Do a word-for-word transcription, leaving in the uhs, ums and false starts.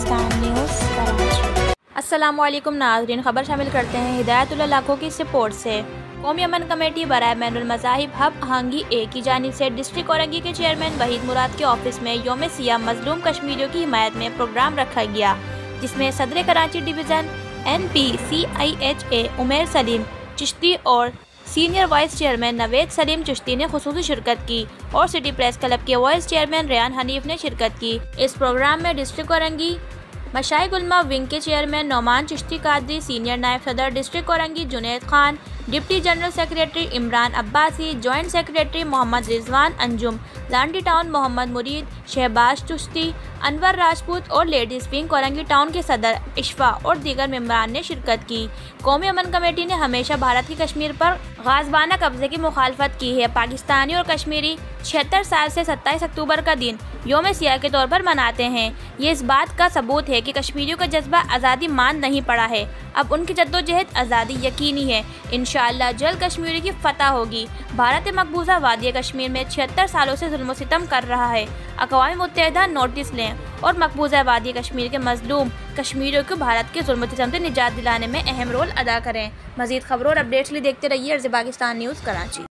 Pakistan news Karachi. السلام علیکم ناظرین، خبر شامل کرتے ہیں ہدایت اللہ لاکھوں کی سپورٹ سے۔ قومی امن کمیٹی برائے بین المذاہب ہب آہنگی اے کی جانب سے ڈسٹرکٹ اورنگی کے چیئرمین وحید مراد کے آفس میں یوم سیاہ مظلوم کشمیریوں کی حمایت میں پروگرام رکھا گیا، جس میں صدر Karachi division N P C I H A Umair Saleem Chishti اور senior vice chairman Naveed Saleem Chishti نے خصوصی شرکت کی اور سٹی پریس کلب کے وائس چیئرمین ریان حنیف نے شرکت کی۔ اس پروگرام میں ڈسٹرکٹ اورنگی مشائخ علماء ونگ کے چیئرمین نعمان چشتی قادری، سینئر نائب صدر district Orangi Junaid Khan, deputy general secretary Imran Abbasi, joint secretary Muhammad Rizwan Anjum, Landhi town محمد مرید، شہباز چشتی، انور راجپوت اور لیڈیز ونگ اورنگی ٹاؤن کے صدر اشفا اور دیگر ممبران نے شرکت کی۔ قومی امن کمیٹی نے ہمیشہ بھارت کی کشمیر پر غاصبانہ قبضے کی مخالفت کی ہے۔ پاکستانی اور کشمیری چھہتر سال سے ستائیس اکتوبر کا دن یوم سیاہ کے طور پر مناتے ہیں۔ یہ اس بات کا ثبوت ہے کہ کشمیریوں کا جذبہ آزادی ماند نہیں پڑا ہے، اب ان کی جدوجہد آزادی یقینی ہے۔ انشاءاللہ جلد کشمیری کی فتح ہوگی۔ بھارت مقبوضہ وادی کشمیر میں چھہتر سالوں سے ظلم و ستم کر رہا ہے۔ اقوام متحدہ نوٹس لیں اور مقبوضہ وادی کشمیر کے مظلوم کشمیریوں کو بھارت کے ظلم و ستم سے نجات دلانے میں اہم رول ادا کریں۔ مزید خبروں اور اپڈیٹس کے لیے دیکھتے رہیے عرض پاکستان نیوز کراچی۔